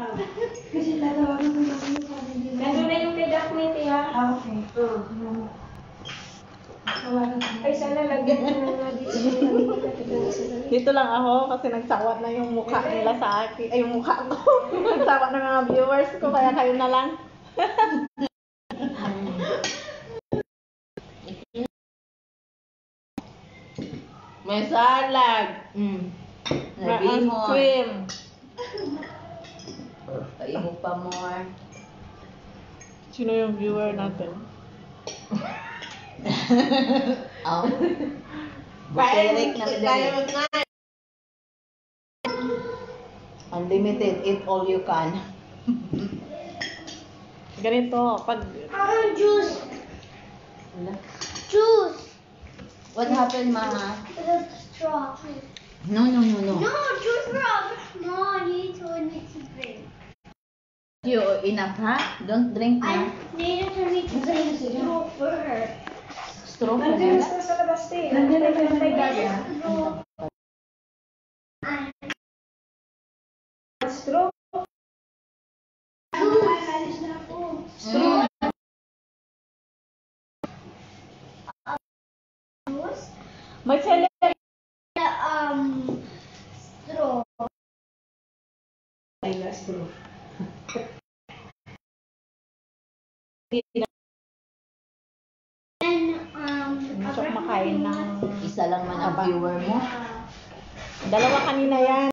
Kasi tatawagan ko kasi sa akin. Nandun na yung kay Daphne, tiya. Okay. Ay, sana lagyan ko na nga dito. Dito lang ako kasi nagsawat na yung mukha nila sa akin. Ay, yung mukha ko. Nagsawat na mga viewers ko, kaya kayo na lang. May salad. May ice cream. Kain mo pa more. Sino yung viewer natin? Oh. Bukirik na madali. Unlimited, eat all you can. Ganito, pag... Juice! Wala. Juice! What happened, Ma? The straw. No. No, juice straw. No, you need to drink. You enough, ha? Don't drink I na. needed to make the straw for her. Straw pa Nandun na. na sa labas, tiya. Straw. Straw. Juice. May celery. Straw. Ay, na straw. And Masok makain ng... Isa lang man ang viewer mo. Dalawa kanina yan.